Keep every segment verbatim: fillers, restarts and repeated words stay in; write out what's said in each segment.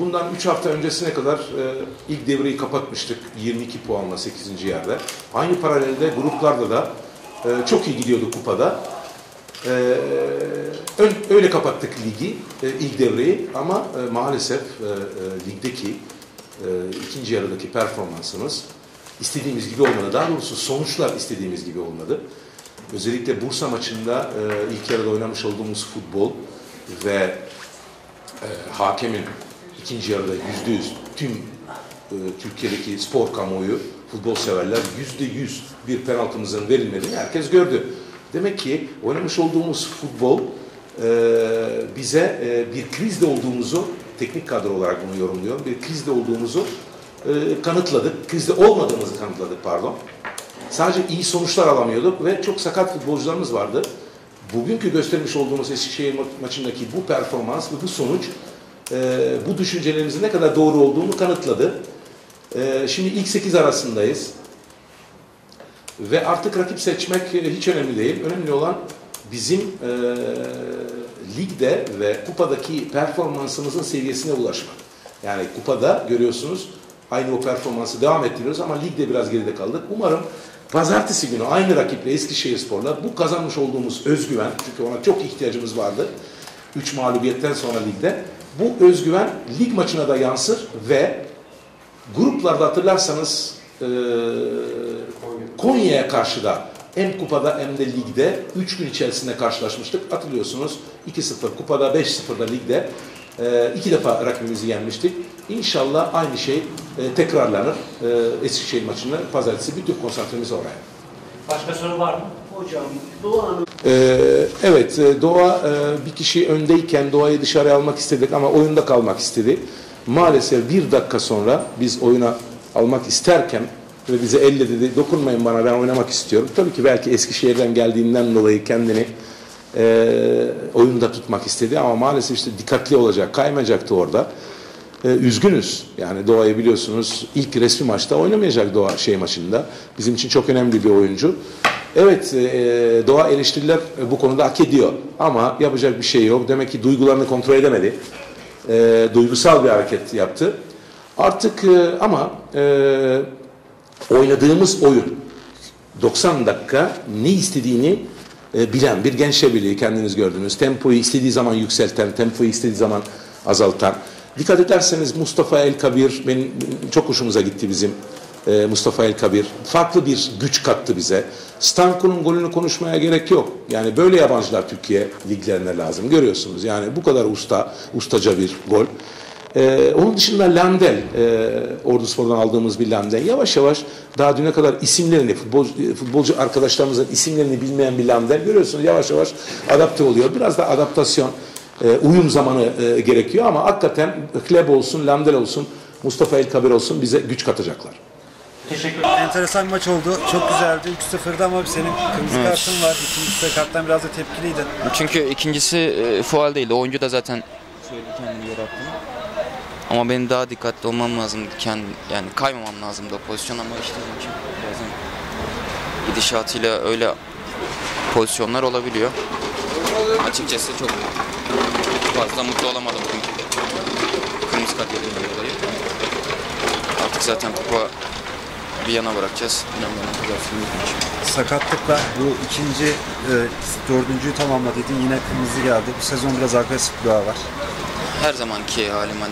bundan üç hafta öncesine kadar e, ilk devreyi kapatmıştık. yirmi iki puanla sekizinci yerde. Aynı paralelde gruplarda da e, çok iyi gidiyordu kupada. E, ön, öyle kapattık ligi, e, ilk devreyi ama e, maalesef e, e, ligdeki e, ikinci yarıdaki performansımız istediğimiz gibi olmadı. Daha doğrusu sonuçlar istediğimiz gibi olmadı. Özellikle Bursa maçında e, ilk yarıda oynamış olduğumuz futbol ve e, hakemin ikinci yarıda yüzde yüz tüm e, Türkiye'deki spor kamuoyu, futbol severler yüzde yüz bir penaltımızın verilmediğini herkes gördü. Demek ki oynamış olduğumuz futbol e, bize e, bir krizde olduğumuzu, teknik kadro olarak bunu yorumluyorum, bir krizde olduğumuzu e, kanıtladık. Krizde olmadığımızı kanıtladık pardon. Sadece iyi sonuçlar alamıyorduk ve çok sakat futbolcularımız vardı. Bugünkü göstermiş olduğumuz Eskişehir ma maçındaki bu performans ve bu sonuç e, bu düşüncelerimizin ne kadar doğru olduğunu kanıtladı. E, şimdi ilk sekiz arasındayız. Ve artık rakip seçmek hiç önemli değil. Önemli olan bizim e, ligde ve kupadaki performansımızın seviyesine ulaşmak. Yani kupada görüyorsunuz aynı o performansı devam ettiriyoruz ama ligde biraz geride kaldık. Umarım pazartesi günü aynı rakiple Eskişehirspor'la bu kazanmış olduğumuz özgüven, çünkü ona çok ihtiyacımız vardı üç mağlubiyetten sonra ligde, bu özgüven lig maçına da yansır ve gruplarda hatırlarsanız e, Konya'ya karşı da hem kupada hem de ligde üç gün içerisinde karşılaşmıştık. Hatırlıyorsunuz iki sıfır kupada, beş sıfırda ligde e, iki defa rakibimizi yenmiştik. İnşallah aynı şey e, tekrarlanır e, Eskişehir maçında pazartesi. Bütün konsantremiz oraya. Başka soru var mı? Hocam Doğa'nın... Ee, evet, Doğa e, bir kişi öndeyken Doğa'yı dışarıya almak istedik ama oyunda kalmak istedi. Maalesef bir dakika sonra biz oyuna almak isterken ve bize elle dedi dokunmayın bana ben oynamak istiyorum. Tabii ki belki Eskişehir'den geldiğinden dolayı kendini e, oyunda tutmak istedi ama maalesef işte dikkatli olacak, kaymayacaktı orada. E, üzgünüz. Yani Doğa'yı biliyorsunuz ilk resmi maçta oynamayacak Doğa şey maçında. Bizim için çok önemli bir oyuncu. Evet, e, Doğa eleştiriler bu konuda hak ediyor ama yapacak bir şey yok. Demek ki duygularını kontrol edemedi. E, duygusal bir hareket yaptı. Artık e, ama e, oynadığımız oyun doksan dakika ne istediğini e, bilen bir Gençler Birliği, kendiniz gördünüz. Tempoyu istediği zaman yükselten, tempoyu istediği zaman azaltan. Dikkat ederseniz Mustafa El Kabir, benim çok hoşumuza gitti bizim e, Mustafa El Kabir. Farklı bir güç kattı bize. Stanko'nun golünü konuşmaya gerek yok. Yani böyle yabancılar Türkiye liglerine lazım. Görüyorsunuz yani bu kadar usta, ustaca bir gol. Ee, onun dışında Landel, e, Orduspor'dan aldığımız bir Landel. Yavaş yavaş daha düne kadar isimlerini, futbolcu, futbolcu arkadaşlarımızın isimlerini bilmeyen bir Landel görüyorsunuz. Yavaş yavaş adapte oluyor. Biraz da adaptasyon, e, uyum zamanı e, gerekiyor ama hakikaten Kleb olsun, Landel olsun, Mustafa El Kabir olsun bize güç katacaklar. Teşekkür ederim. Enteresan bir maç oldu. Çok güzeldi. üç sıfır'da ama senin kırmızı Evet. kartın var. İkincisi karttan biraz da tepkiliydin. Çünkü ikincisi e, faul değildi. Oyuncu da zaten söyledi kendini yere attığını. Ama benim daha dikkatli olmam lazım. Kendi, yani kaymamam lazımdı o pozisyon ama işte çünkü bazen gidişatıyla öyle pozisyonlar olabiliyor. Açıkçası çok fazla mutlu olamadım bugün. Kırmızı kart yediğinden dolayı. Artık zaten kupa bir yana bırakacağız. Sakatlıkla bu ikinci, e, dördüncüyü tamamladıydın. Yine kırmızı geldi. Bu sezon biraz agresif bir hava var. Her zamanki halim hani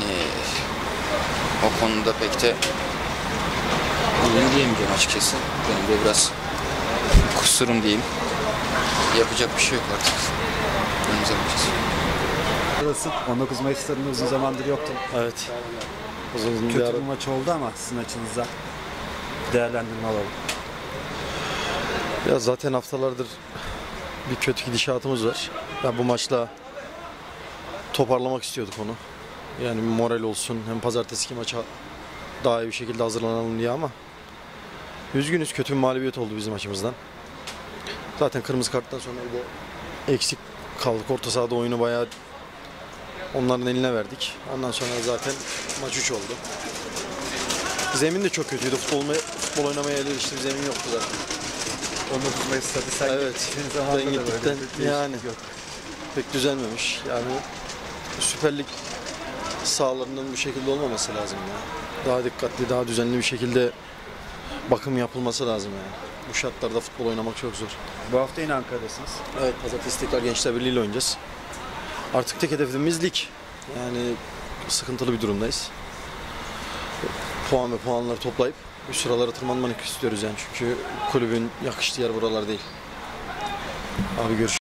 o konuda pek de iyiyim diyemeyeceğim açıkçası. Benim de biraz kusurum diyeyim. Yapacak bir şey yok artık. Önümüze bakacağız. Burası on dokuz Mayıs stadında uzun zamandır yoktun. Evet. Uzun uzun bir Kötü ara. bir maç oldu ama sizin açınızda değerlendirme alalım. Ya zaten haftalardır bir kötü gidişatımız var. Ya bu maçla toparlamak istiyorduk onu. Yani moral olsun hem pazartesiki maça daha iyi bir şekilde hazırlanalım diye ama üzgünüz, kötü bir mağlubiyet oldu bizim açımızdan. Zaten kırmızı karttan sonra bir de eksik kaldık. Orta sahada oyunu bayağı onların eline verdik. Ondan sonra zaten maç üç oldu. Zemin de çok kötüydü. Futbol, futbol oynamaya elverişli bir zemin yoktu zaten. on dokuz Mayıs stadı sen Evet. gittiğin Ben zamanda da gittikten böyle yani pek düzelmemiş. Yani Süper Lig sahalarının bu şekilde olmaması lazım ya. Daha dikkatli, daha düzenli bir şekilde bakım yapılması lazım yani. Bu şartlarda futbol oynamak çok zor. Bu hafta yine Ankara'dasınız. Evet, pazartesi tekrar Gençler Birliği ile oynayacağız. Artık tek hedefimiz lig. Yani sıkıntılı bir durumdayız. Puan ve puanları toplayıp üst sıralara tırmanmak istiyoruz yani. Çünkü kulübün yakıştığı yer buralar değil. Abi görüşürüz.